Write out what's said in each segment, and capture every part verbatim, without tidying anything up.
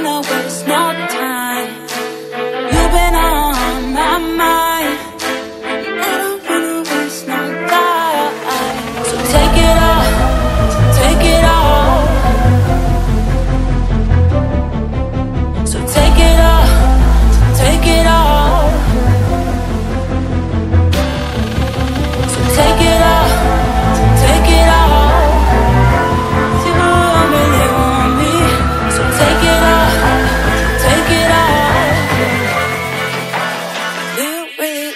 wanna waste no time. You've been on my mind. I don't wanna waste no time. So take it all, take it all. So take it all, take it all. So take it all, take it all. You really want me, so take it all, take it all. You really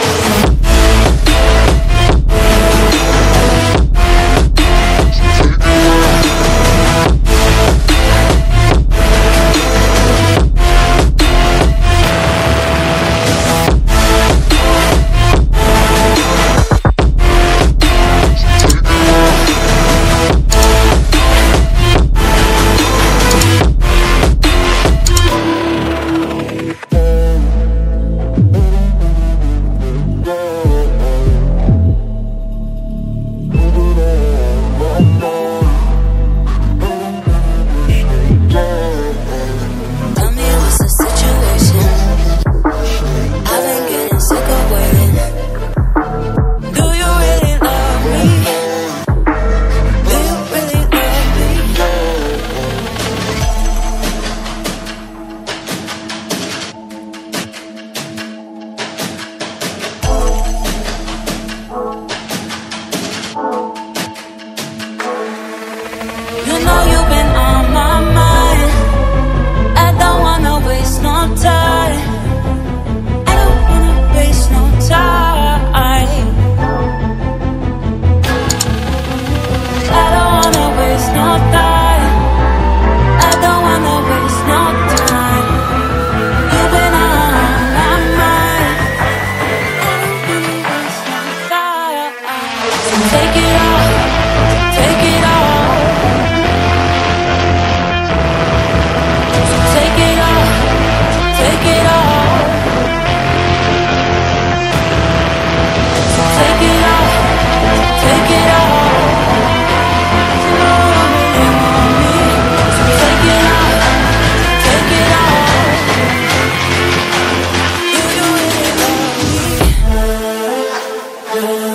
You know you've been on my mind. I don't wanna waste no time. I don't wanna waste no time. I don't wanna waste no time. I don't wanna waste no time. You've been on my mind. I don't wanna waste no time. So take it all, take it all. Take it all, take it all. Take it all, take it all. You really want me, so take it all, take it all. You really want me.